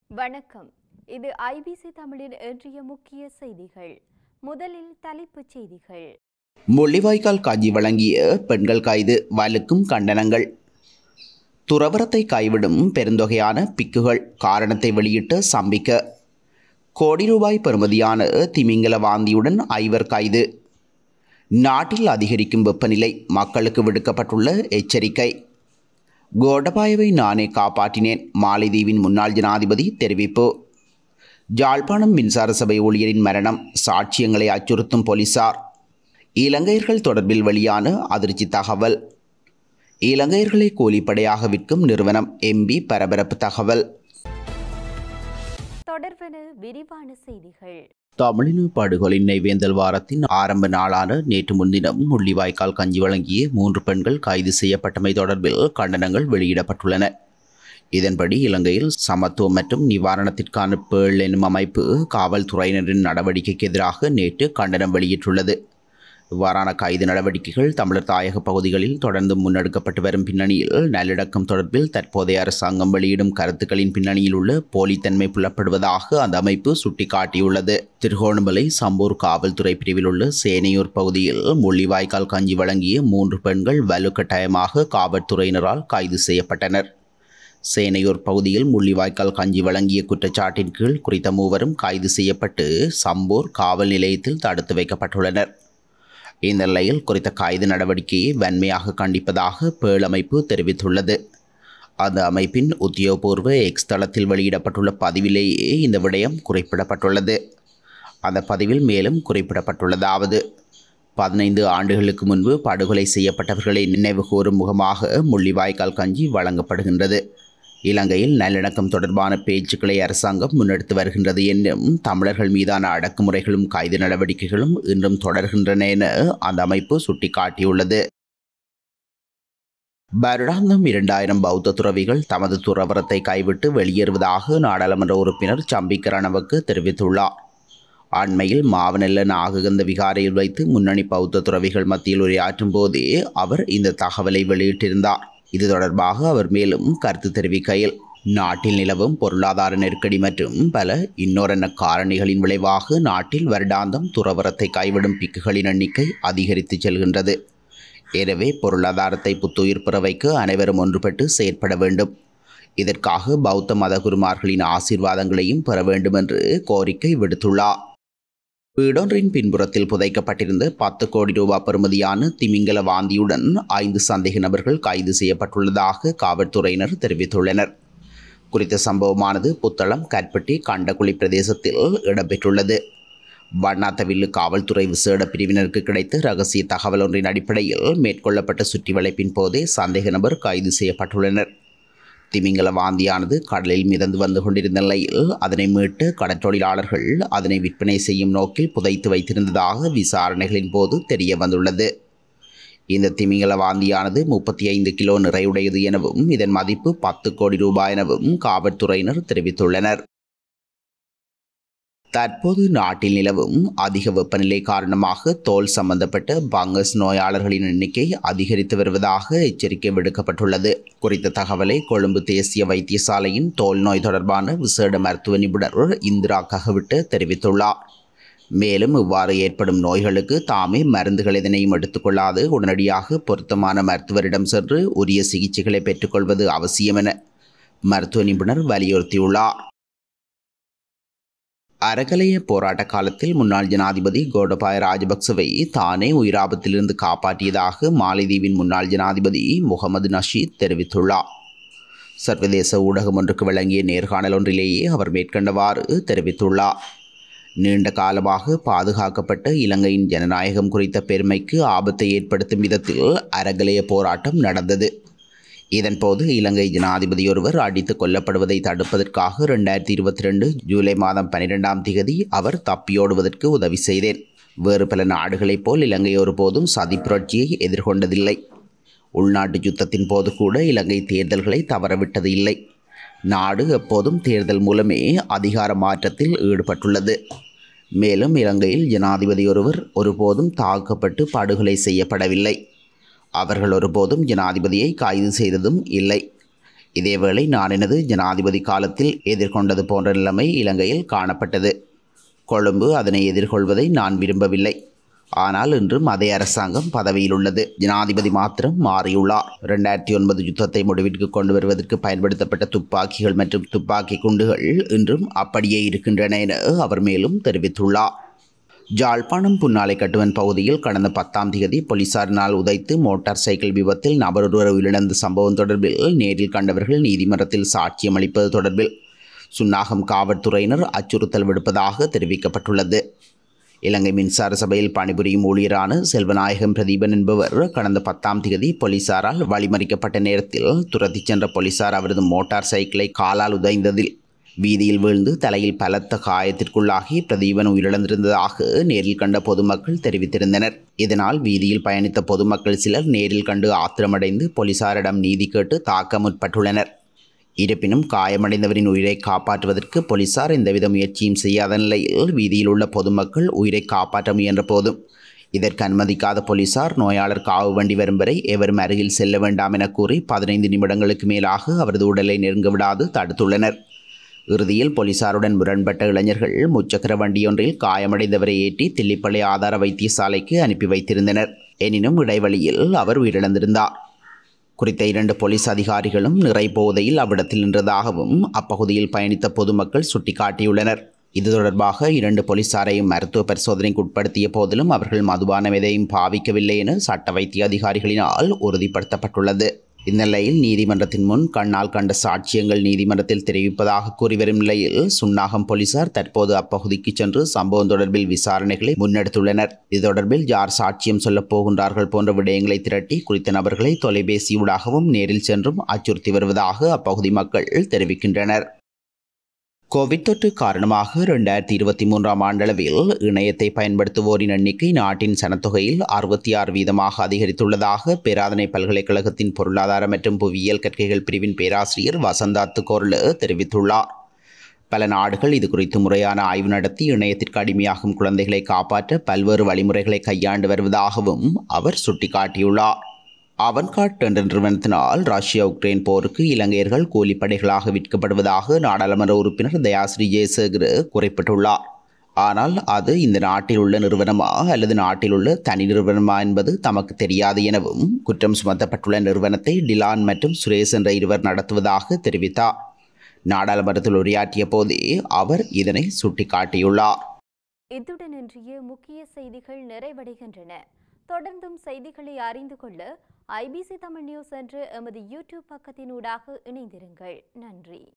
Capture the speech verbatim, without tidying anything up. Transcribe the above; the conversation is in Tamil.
வணக்கம். இது ஐபிசி தமிழின் இன்றைய முக்கிய செய்திகள். முதலில் தலைப்புச் செய்திகள். முள்ளிவாய்க்கால் காஞ்சி வழங்கிய பெண்கள் கைது, வலுக்கும் கண்டனங்கள். துறவரத்தை கைவிடும் பெருந்தொகையான பிக்குகள், காரணத்தை வெளியிட்ட சம்பிக்க. கோடி ரூபாய் பெறுமதியான திமிங்கல வாந்தியுடன் ஐவர் கைது. நாட்டில் அதிகரிக்கும் வெப்பநிலை, மக்களுக்கு விடுக்கப்பட்டுள்ள எச்சரிக்கை. கோடபாயவை நானே காப்பாற்றினேன், மாலைதீவின் முன்னாள் ஜனாதிபதி தெரிவிப்பு. யாழ்ப்பாணம் மின்சார சபை ஊழியரின் மரணம், சாட்சியங்களை அச்சுறுத்தும் போலீசார். இலங்கையர்கள் தொடர்பில் வெளியான அதிர்ச்சி தகவல். இலங்கையர்களை கூலிப்படையாக விற்கும் நிறுவனம், எம்பி பரபரப்பு தகவல். தொடர்பென விரிவான செய்திகள். தமிழின படுகொலை நினைவேந்தல் வாரத்தின் ஆரம்ப நாளான நேற்று முன்தினம் முள்ளிவாய்க்கால் கஞ்சி வழங்கிய மூன்று பெண்கள் கைது செய்யப்பட்டமை தொடர்பில் கண்டனங்கள் வெளியிடப்பட்டுள்ளன. இதன்படி இலங்கையில் சமத்துவம் மற்றும் நிவாரணத்திற்கான பேள் எனும் அமைப்பு காவல்துறையினரின் நடவடிக்கைக்கு எதிராக நேற்று கண்டனம் வெளியிட்டுள்ளது. இவ்வாறான கைது நடவடிக்கைகள் தமிழர் தாயக பகுதிகளில் தொடர்ந்து முன்னெடுக்கப்பட்டு வரும் பின்னணியில் நல்லிணக்கம் தொடர்பில் தற்போதைய அரசாங்கம் வெளியிடும் கருத்துக்களின் பின்னணியில் உள்ள போலித்தன்மை புலப்படுவதாக அந்த அமைப்பு சுட்டிக்காட்டியுள்ளது. திருகோணமலை சம்பூர் காவல்துறை பிரிவில் உள்ள சேனையூர் பகுதியில் முள்ளிவாய்க்கால் கஞ்சி வழங்கிய மூன்று பெண்கள் வலுக்கட்டாயமாக காவல்துறையினரால் கைது செய்யப்பட்டனர். சேனையூர் பகுதியில் முள்ளிவாய்க்கால் கஞ்சி வழங்கிய குற்றச்சாட்டின் கீழ் குறித்த மூவரும் கைது செய்யப்பட்டு சம்பூர் காவல் நிலையத்தில் தடுத்து வைக்கப்பட்டுள்ளனர். இந்த நிலையில் குறித்த கைது நடவடிக்கையை வன்மையாக கண்டிப்பதாக பேள் அமைப்பு தெரிவித்துள்ளது. அந்த அமைப்பின் உத்தியோகபூர்வ எக்ஸ் தளத்தில் வெளியிடப்பட்டுள்ள பதிவிலேயே இந்த விடயம் குறிப்பிடப்பட்டுள்ளது. அந்த பதிவில் மேலும் குறிப்பிடப்பட்டுள்ளதாவது: பதினைந்து ஆண்டுகளுக்கு முன்பு படுகொலை செய்யப்பட்டவர்களை நினைவு கூறும் முகமாக முள்ளிவாய்க்கால் கஞ்சி வழங்கப்படுகின்றது. இலங்கையில் நல்லிணக்கம் தொடர்பான பேச்சுக்களை அரசாங்கம் முன்னெடுத்து வருகின்றது என்றும் தமிழர்கள் மீதான அடக்குமுறைகளும் கைது நடவடிக்கைகளும் இன்றும் தொடர்கின்றன என அந்த அமைப்பு சுட்டிக்காட்டியுள்ளது. வருடாந்தம் இரண்டாயிரம் பௌத்த துறவிகள் தமது துறவரத்தை கைவிட்டு வெளியேறுவதாக நாடாளுமன்ற உறுப்பினர் சம்பிக்க ரணவக்க தெரிவித்துள்ளார். அண்மையில் மாவனெல்ல நாககந்த விகாரையில் வைத்து முன்னணி பௌத்த துறவிகள் மத்தியில் உரையாற்றும் போதே அவர் இந்த தகவலை வெளியிட்டிருந்தார். இது தொடர்பாக அவர் மேலும் கருத்து தெரிவிக்கையில், நாட்டில் நிலவும் பொருளாதார நெருக்கடி மற்றும் பல இன்னொரு காரணிகளின் விளைவாக நாட்டில் வருடாந்தம் துறவரத்தை கைவிடும் பிக்குகளின் எண்ணிக்கை அதிகரித்து செல்கின்றது. எனவே பொருளாதாரத்தை புத்துயிர் பெற வைக்க அனைவரும் ஒன்றுபட்டு செயற்பட வேண்டும். இதற்காக பௌத்த மத குருமார்களின் ஆசீர்வாதங்களையும் பெற வேண்டும் என்று கோரிக்கை விடுத்துள்ளார். வீடொன்றின் பின்புறத்தில் புதைக்கப்பட்டிருந்த பத்து கோடி ரூபாய் பெறுமதியான திமிங்கல வாந்தியுடன் ஐந்து சந்தேக நபர்கள் கைது செய்யப்பட்டுள்ளதாக காவல்துறையினர் தெரிவித்துள்ளனர். குறித்த சம்பவமானது புத்தளம், கற்பட்டி, கண்டகுழி பிரதேசத்தில் இடம்பெற்றுள்ளது. வண்ணாத்தவில்லு காவல்துறை விசேட பிரிவினருக்கு கிடைத்த ரகசிய தகவல் ஒன்றின் அடிப்படையில் மேற்கொள்ளப்பட்ட சுற்றிவளைப்பின் போதே சந்தேக நபர் கைது செய்யப்பட்டுள்ளனர். திமிங்கல வாந்தியானது கடலில் மிதந்து வந்து கொண்டிருந்த நிலையில் அதனை மீட்டு கடற்றொழிலாளர்கள் அதனை விற்பனை செய்யும் நோக்கில் புதைத்து வைத்திருந்ததாக விசாரணைகளின் போது தெரிய வந்துள்ளது. இந்த திமிங்கல வாந்தியானது முப்பத்தி ஐந்து கிலோ நிறையுடையது எனவும் இதன் மதிப்பு பத்து கோடி ரூபாய் எனவும் காவல்துறையினர் தெரிவித்துள்ளனர். தற்போது நாட்டில் நிலவும் அதிக வெப்பநிலை காரணமாக தோல் சம்பந்தப்பட்ட பங்கஸ் நோயாளர்களின் எண்ணிக்கை அதிகரித்து வருவதாக எச்சரிக்கை விடுக்கப்பட்டுள்ளது. குறித்த தகவலை கொழும்பு தேசிய வைத்தியசாலையின் தோல் நோய் தொடர்பான விசேட மருத்துவ நிபுணர் இந்திரா ககவிட்டு தெரிவித்துள்ளார். மேலும் இவ்வாறு ஏற்படும் நோய்களுக்கு தாமே மருந்துகள் எதனையும் எடுத்துக்கொள்ளாது உடனடியாக பொருத்தமான மருத்துவரிடம் சென்று உரிய சிகிச்சைகளை பெற்றுக்கொள்வது அவசியம் என மருத்துவ நிபுணர் வலியுறுத்தியுள்ளார். அறகலைய போராட்ட காலத்தில் முன்னாள் ஜனாதிபதி கோடபாய ராஜபக்சவை தானே உயிராபத்திலிருந்து காப்பாற்றியதாக மாலைதீவின் முன்னாள் ஜனாதிபதி முகமது நஷீத் தெரிவித்துள்ளார். சர்வதேச ஊடகம் ஒன்றுக்கு வழங்கிய நேர்காணல் ஒன்றிலேயே அவர் மேற்கண்டவாறு தெரிவித்துள்ளார். நீண்ட காலமாக பாதுகாக்கப்பட்ட இலங்கையின் ஜனநாயகம் குறித்த பெருமைக்கு ஆபத்தை ஏற்படுத்தும் விதத்தில் அறகலைய போராட்டம் நடந்தது. இதன்போது இலங்கை ஜனாதிபதி ஒருவர் அடித்து கொல்லப்படுவதை தடுப்பதற்காக இரண்டாயிரத்தி இருபத்தி ரெண்டு ஜூலை மாதம் பனிரெண்டாம் திகதி அவர் தப்பியோடுவதற்கு உதவி செய்தேன். வேறு பல நாடுகளைப் போல் இலங்கை ஒருபோதும் சதி புரட்சியை எதிர்கொண்டதில்லை. உள்நாட்டு யுத்தத்தின் போது கூட இலங்கை தேர்தல்களை தவறவிட்டது இல்லை. நாடு எப்போதும் தேர்தல் மூலமே அதிகார மாற்றத்தில் ஈடுபட்டுள்ளது. மேலும் இலங்கையில் ஜனாதிபதி ஒருவர் ஒருபோதும் தாக்கப்பட்டு படுகொலை செய்யப்படவில்லை. அவர்கள் ஒருபோதும் ஜனாதிபதியை கைது செய்ததும் இல்லை. இதேவேளை நான் எனது ஜனாதிபதி காலத்தில் எதிர்கொண்டது போன்ற நிலைமை இலங்கையில் காணப்பட்டது. கொழும்பு அதனை எதிர்கொள்வதை நான் விரும்பவில்லை. ஆனால் இன்று மத்திய அரசாங்கம் பதவியில் உள்ளது. ஜனாதிபதி மாத்திரம் மாறியுள்ளார். இரண்டாயிரத்தி ஒன்பது யுத்தத்தை முடிவிற்கு கொண்டு வருவதற்கு பயன்படுத்தப்பட்ட துப்பாக்கிகள் மற்றும் துப்பாக்கி குண்டுகள் இன்றும் அப்படியே இருக்கின்றன என அவர் மேலும் தெரிவித்துள்ளார். ஜாழ்ப்பாணம் புன்னாலை கட்டுவன் பகுதியில் கடந்த பத்தாம் தேதி போலீசாரினால் உதைத்து மோட்டார் சைக்கிள் விபத்தில் நபர் ஒருவர் உயிரிழந்த சம்பவம் தொடர்பில் நேரில் கண்டவர்கள் நீதிமன்றத்தில் சாட்சியம் அளிப்பது தொடர்பில் சுன்னாகம் காவல்துறையினர் அச்சுறுத்தல் விடுப்பதாக தெரிவிக்கப்பட்டுள்ளது. இலங்கை மின்சார சபையில் பணிபுரியும் ஊழியரான செல்வநாயகம் பிரதீபன் என்பவர் கடந்த பத்தாம் தேதி போலீசாரால் வழிமறிக்கப்பட்ட நேரத்தில் துரத்திச் சென்ற போலீசார் அவரது மோட்டார் சைக்கிளை காலால் உதைந்ததில் வீதியில் வீழ்ந்து தலையில் பலத்த காயத்திற்குள்ளாகி பிரதீபன் உயிரிழந்திருந்ததாக நேரில் கண்ட பொதுமக்கள் தெரிவித்திருந்தனர். இதனால் வீதியில் பயணித்த பொதுமக்கள் சிலர் நேரில் கண்டு ஆத்திரமடைந்து போலீசாரிடம் நீதி கேட்டு தாக்க முற்பட்டுள்ளனர். இருப்பினும் காயமடைந்தவரின் உயிரை காப்பாற்றுவதற்கு போலீசார் எந்தவித முயற்சியும் செய்யாத நிலையில் வீதியில் உள்ள பொதுமக்கள் உயிரை காப்பாற்ற முயன்ற போதும் இதற்கு அனுமதிக்காத போலீசார் நோயாளர் காவு வண்டி வரும் வரை எவரும் அருகில் செல்ல வேண்டாம் என கூறி பதினைந்து நிமிடங்களுக்கு மேலாக அவரது உடலை நெருங்க விடாது தடுத்துள்ளனர். இறுதியில் போலீசாருடன் முரண்பட்ட இளைஞர்கள் முச்சக்கர வண்டியொன்றில் காயமடைந்தவரை ஏற்றி தில்லிப்பளை ஆதார வைத்தியசாலைக்கு அனுப்பி வைத்திருந்தனர். எனினும் இடைவெளியில் அவர் உயிரிழந்திருந்தார். குறித்த இரண்டு போலீஸ் அதிகாரிகளும் நிறை போதையில் அவ்விடத்தில் நின்றதாகவும் அப்பகுதியில் பயணித்த பொதுமக்கள் சுட்டிக்காட்டியுள்ளனர். இது தொடர்பாக இரண்டு போலீசாரையும் மருத்துவ பரிசோதனைக்கு உட்படுத்திய போதிலும் அவர்கள் மதுபானம் எதையும் பாவிக்கவில்லை என சட்ட வைத்திய அதிகாரிகளினால் உறுதிப்படுத்தப்பட்டுள்ளது. இந்நிலையில் நீதிமன்றத்தின் முன் கண்ணால் கண்ட சாட்சியங்கள் நீதிமன்றத்தில் தெரிவிப்பதாக கூறி வரும் நிலையில் சுன்னாகம் போலீசார் தற்போது அப்பகுதிக்கு சென்று சம்பவம் தொடர்பில் விசாரணைகளை முன்னெடுத்துள்ளனர். இது தொடர்பில் யார் சாட்சியம் சொல்லப் போகின்றார்கள் போன்ற விடயங்களை திரட்டி குறித்த நபர்களை தொலைபேசியூடாகவும் நேரில் சென்றும் அச்சுறுத்தி வருவதாக அப்பகுதி மக்கள் தெரிவிக்கின்றனர். கோவிட் தொற்று காரணமாக இரண்டாயிரத்தி இருபத்தி மூன்றாம் ஆண்டளவில் இணையத்தை பயன்படுத்துவோரின் எண்ணிக்கை நாட்டின் சனத்தொகையில் அறுபத்தி ஆறு வீதமாக அதிகரித்துள்ளதாக பேராதனை பல்கலைக்கழகத்தின் பொருளாதார மற்றும் புவியியல் கற்கைகள் பிரிவின் பேராசிரியர் வசந்தாத்து கோர்ல தெரிவித்துள்ளார். பல நாடுகள் இது குறித்து முறையான ஆய்வு நடத்தி இணையத்திற்கு அடிமையாகும் குழந்தைகளை காப்பாற்ற பல்வேறு வழிமுறைகளை கையாண்டு வருவதாகவும் அவர் சுட்டிக்காட்டியுள்ளார். அவன்கார்ட் என்ற நிறுவனத்தினால் ரஷ்யா உக்ரைன் போருக்கு இலங்கையர்கள் கூலிப்படைகளாக விற்கப்படுவதாக நாடாளுமன்ற உறுப்பினர் தயாஸ்ரீ ஜெயசேகர் குறிப்பிட்டுள்ளார். ஆனால் அது இந்த நாட்டில் உள்ள நிறுவனமா அல்லது நாட்டில் உள்ள தனி நிறுவனமா என்பது தமக்கு தெரியாது எனவும் குற்றம் சுமத்தப்பட்டுள்ள நிறுவனத்தை டிலான் மற்றும் சுரேஷ் என்ற இருவர் நடத்துவதாக தெரிவித்தார். நாடாளுமன்றத்தில் உரையாற்றிய போதே அவர் இதனை சுட்டிக்காட்டியுள்ளார். இத்துடன் இன்றைய முக்கிய செய்திகள் நிறைவடைகின்றன. தொடர்ந்தும் செய்திகளை அறிந்து கொள்ள ஐபிசி தமிழ் நியூஸ் என்ற எமது யூடியூப் பக்கத்தினூடாக இணைந்திருங்கள். நன்றி.